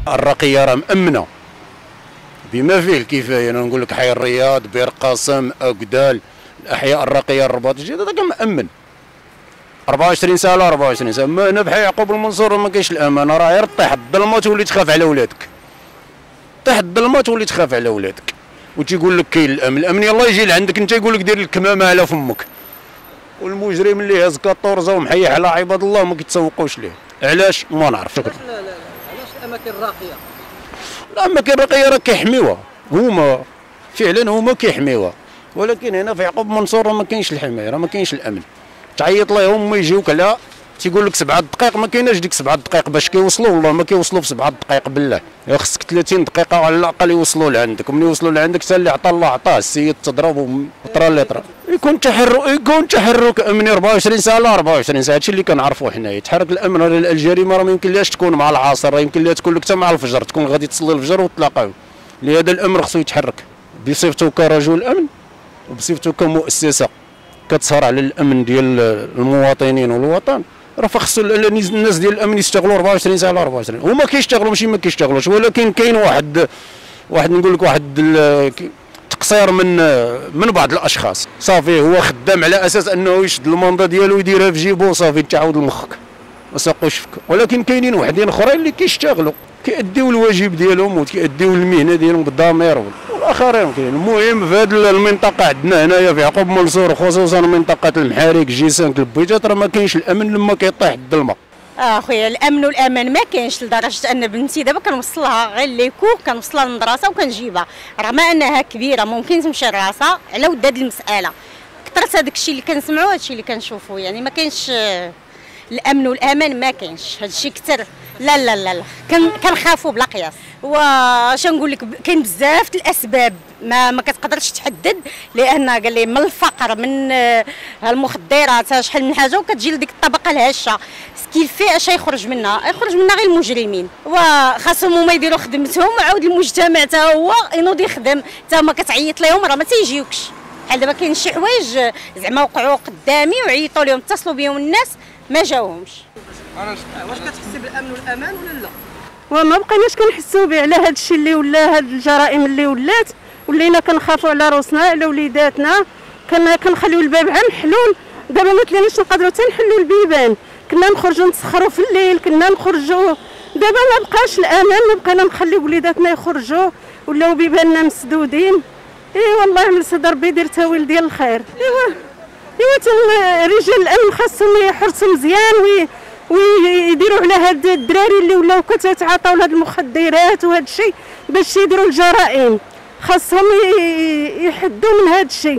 الرقيه راه مأمنه بما فيه الكفايه. انا نقول لك حي الرياض، بير قاسم، اكدال، الاحياء الرقيه، الرباط الجديد، هذا كان مأمن 24 ساعه على 24 ساعه. ما هنا بحي يعقوب المنصور ما كاينش الامان، راه غير طيح الظلمه تولي تخاف على ولادك، طيح الظلمه تولي تخاف على ولادك. وتيقول لك كاين الامن، الامن يلاه يجي لعندك انت يقول لك دير الكمامه على فمك. والمجرم اللي هز كطورزه ومحيح على عباد الله ما كيتسوقوش ليه. علاش؟ ما نعرف. شكرا. لا علاش الاماكن الراقيه؟ الاماكن الراقيه راه كيحميوها هما، فعلا هما كيحميوها، ولكن هنا في يعقوب منصور ما كاينش الحمايه، راه ما كاينش الامن. تعيط لهم ما يجيوك، لا تيقول لك 7 دقائق، ما كايناش ديك 7 دقائق باش كيوصلوا، والله ما كيوصلوا في 7 دقائق بالله، خصك 30 دقيقه على الاقل يوصلوا لعندك، ومن يوصلوا لعندك حتى اللي عطى الله عطاه، السيد تضرب وطرا اللي طرا. يكون تحرك امني 24 ساعه لا 24 ساعه، هادشي اللي كنعرفوا حنايا. يتحرك الامن، الجريمه راه ما يمكن لهاش تكون مع العصر، راه يمكن لها تكون لك حتى مع الفجر، تكون غادي تصلي الفجر وتلاقاو. لهذا الامر خصو يتحرك بصفته كرجل امن وبصفته كمؤسسه كتسهر على الامن ديال المواطنين والوطن. راه خصو الناس ديال الامن يشتغلوا 24 ساعه على 24. هما كيشتغلوا ماشي ما كيشتغلوش، ولكن كاين واحد نقول لك واحد تقصير من بعض الاشخاص. صافي هو خدام على اساس انه يشد المنطقه ديالو ويديرها في جيبو، صافي تعاود لمخك ما ساقوش فيك. ولكن كاينين وحدين اخرين اللي كيشتغلوا كيأديو الواجب ديالهم وكيأديو المهنه ديالهم بالضمير، والاخرين كاين. المهم في هذه المنطقه عندنا هنايا في يعقوب منصور، خصوصا منطقه المحارق جيسان البويتات، راه ما كاينش الامن لما كيطيح الظلمه. خويا الامن والامان ما كاينش، لدرجه ان بنتي دابا كنوصلها غير ليكو، كنوصلها للمدرسه وكنجيبها، رغم انها كبيره ممكن تمشي لراسها على ود هذه المساله. كثرت هذاك الشيء اللي كنسمعوا، هذا الشيء اللي كنشوفوا، يعني ما كاينش الامن والامان، ما كاينش هذا الشيء كثر. لا لا لا لا، كنخافوا بلا قياس. واش نقول لك، كاين بزاف الاسباب ما كتقدرش تحدد، لان قال لي من الفقر، من المخدرات، شحال من حاجه، وكتجي لديك الطبقه الهشه كيفاه اش يخرج منها غير المجرمين. وخاصهم هما يديروا خدمتهم، وعاود المجتمع حتى هو ينوض يخدم، حتى ما كتعيط لهم راه ما تيجيوكش. بحال دابا كاين شي حوايج زعما وقعوا قدامي وعيطوا لهم، اتصلوا بهم الناس ما جاوهمش. واش كتحسي بالامن والامان ولا لا؟ وما بقيناش كنحسوا به على هذا الشيء اللي ولا، هاد الجرائم اللي ولات، ولينا كنخافوا على روسنا على وليداتنا، كنخليو الباب عام محلول. دابا ما تليناش نقدروا حتى نحلوا البيبان، كنا نخرجوا نتسخروا في الليل، كنا نخرجوا. دابا ما بقاش الامان، ما بقينا نخليو وليداتنا يخرجوا، ولاو بيباننا مسدودين. والله يمسد ربي يدير تاويل ديال الخير. رجال الامن خاصهم يحرصوا مزيان ويديروا على هاد الدراري اللي ولاو كتعاطاو لهاد المخدرات وهاد الشيء باش يديروا الجرائم. خاصهم يحدوا من هاد الشيء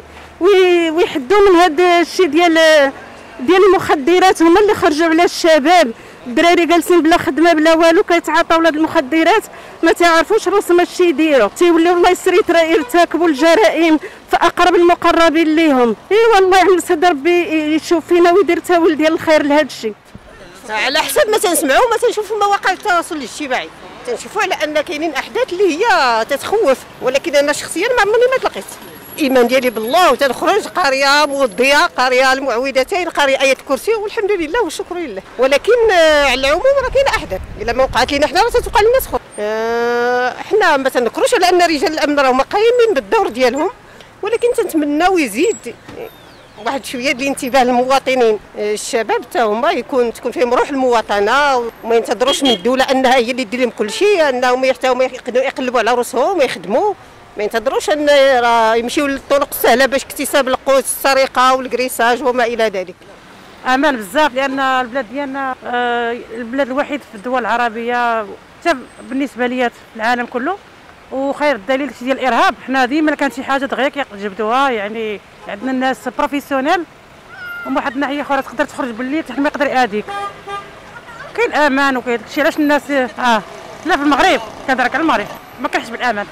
ويحدوا من هاد الشيء ديال المخدرات. هما اللي خرجوا على الشباب، الدراري جالسين بلا خدمه بلا والو كيتعاطاو لهاد المخدرات، ما تعرفوش راسهم اش يديروا، تيوليو الله يسر يرتكبوا الجرائم في اقرب المقربين ليهم. والله يحمس هذا ربي يشوف فينا ويدير تاويل ديال الخير لهاد الشيء. على حسب ما تنسمعوا ما تنشوفوا مواقع التواصل الاجتماعي، تنشوفوا على ان كاينين احداث اللي هي تتخوف، ولكن انا شخصيا ما عمرني ما تلقيت. الايمان ديالي بالله، وتنخرج قاريه موضيه، قاريه المعوذتين، قاريه ايه الكرسي، والحمد لله والشكر لله. ولكن على العموم راه كاين احداث، الا ما وقعت لنا حنا راه تتوقع للناس اخرى. حنا ما تنكروش على ان رجال الامن راهم قايمين بالدور ديالهم، ولكن تنتمناو يزيد واحد شويه ديال الانتباه للمواطنين، الشباب حتى هما تكون فيهم روح المواطنه، وما ينتظروش من الدوله انها هي اللي دير لهم كل شيء، انهم يقلبوا على راسهم ويخدموا، ما ينتظروش ان راه يمشيو للطرق السهله باش اكتساب القوت، السرقه والكريساج وما الى ذلك. امان بزاف، لان البلاد ديالنا البلاد الوحيد في الدول العربيه حتى بالنسبه ليا في العالم كله، وخير الدليل ديال الارهاب. حنا ديما كانت شي حاجه دغيا كيجبدوها، يعني عندنا الناس بروفيسيونيل، ومن واحد الناحيه اخرى تقدر تخرج بالليل حتى ما يقدر يأذيك. كاين امان وكاين داكشي. علاش الناس لا في المغرب كنهضرك على المغرب ما كنحسش بالامان،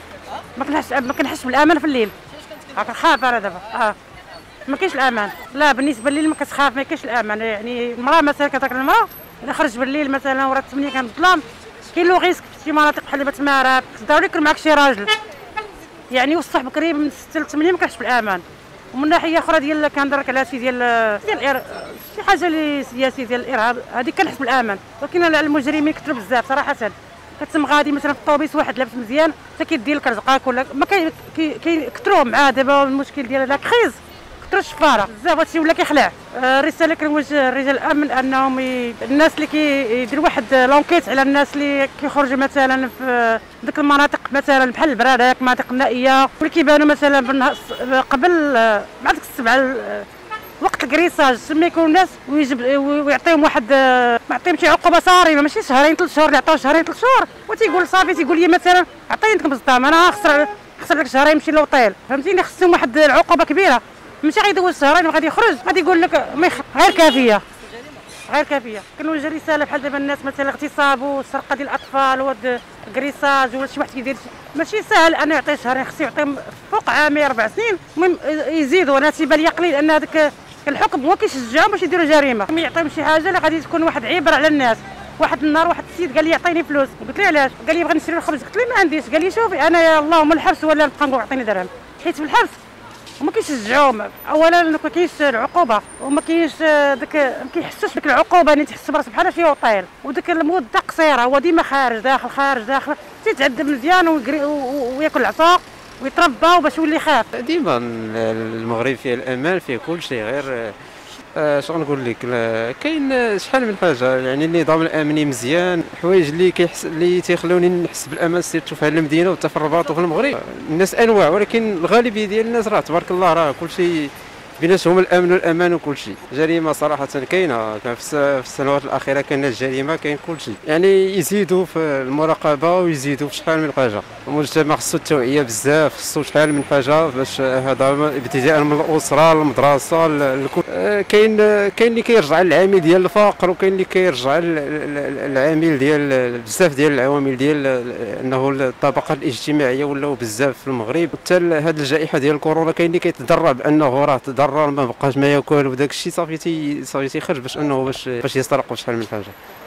ما كنحسش بالامان في الليل. كنخاف انا دابا ما كاينش الامان. لا بالنسبه لي ما كتخاف، ما كاينش الامان. يعني المراه مثلا كتهضر المراه الا خرج بالليل مثلا ورا 8 كان الظلام، كاين له ريسك في شي مناطق بحال بتمارا، تقدر يكون معاك شي راجل يعني والصح بكري من 6 ل 8 ما كنحسش بالامان. ومن ناحيه اخرى ديال كنهضرك على شي ديال شي حاجه اللي سياسي ديال الارهاب، هذه كنحس بالامان. ولكن المجرمين كثروا بزاف صراحه، كتم غادي مثلا في الطوبيس واحد لابس مزيان حتى كيدير لك رزقاك ولا ما كيكثروا مع دابا المشكل ديال لا كريز كثروا الشفاره بزاف هادشي ولا كيخلع. الرساله كنوجه رجال الامن انهم الناس اللي كيديروا واحد لونكيت على الناس اللي كيخرجوا مثلا في ديك المناطق مثلا بحال البرادك المناطق النائيه واللي كيبانوا مثلا قبل مع ديك السبعه وقت الكريساج تما يكونوا الناس ويعطيهم واحد ما يعطيهم شي عقوبه صارمه ماشي شهرين 3 شهور اللي عطاو شهرين 3 شهور وتيقول صافي تيقول لي مثلا عطيني ديك البزطام انا خسر لك شهرين يمشي للوطيل فهمتيني. خصهم واحد العقوبه كبيره ماشي غيدوز شهرين وغادي يخرج غادي يقول لك غير كافيه غير كافيه. كنوجه رساله بحال دابا الناس مثلا اغتصاب والسرقه ديال الاطفال وهاد الكريساج ولا شي واحد كيدير ماشي ساهل انه يعطي شهرين خصو يعطيهم فوق عامين 4 سنين. المهم يزيدوا انا تيبان لي قليل ان هذاك الحكم هو كيشجعهم باش يديروا جريمه يعطيهم شي حاجه اللي غادي تكون واحد عبره على الناس. واحد النهار واحد السيد قال لي عطيني فلوس قلت له علاش قال لي بغيت نشري الخبز قلت له ما عنديش قال لي شوفي انا يا اللهم الحبس ولا نبقى نقول عطيني درهم حيت في الحبس وما كيشجعوهم اولا ما كاينش العقوبه وما كاينش داك ما كيحسوش ديك العقوبه اللي تحس براسك بحال شي وطيل وديك المده قصيره هو ديما خارج داخل خارج داخل تيتعذب مزيان وياكل العصا ويتربى وباش يولي يخاف. ديما المغرب فيه الامان فيه كل شيء غير شنو نقول لك كاين شحال من حاجه يعني النظام الامني مزيان حوايج اللي تيخلوني نحس بالامان سيرتو في هذه المدينه وحتى في الرباط وفي المغرب. الناس انواع ولكن الغالبيه ديال الناس راه تبارك الله راه كل شيء بيناتهم الامن والامان وكل شيء. جريمه صراحه كاينه في السنوات الاخيره كاين الجريمه كاين كل شيء يعني يزيدوا في المراقبه ويزيدوا في شحال من حاجه. المجتمع خصو التوعيه بزاف خصو شحال من حاجه باش هذا ابتداء من الاسره المدرسه كاين اللي كيرجع للعامل ديال الفقر وكاين اللي كيرجع العامل ديال بزاف ديال العوامل ديال انه الطبقه الاجتماعيه ولاو بزاف في المغرب. حتى هذه الجائحه ديال الكورونا كاين اللي كيتضرر بانه راه تضرر ما بقاش ما ياكل وداك الشيء صافي تيخرج باش انه باش يسرق شحال من حاجه.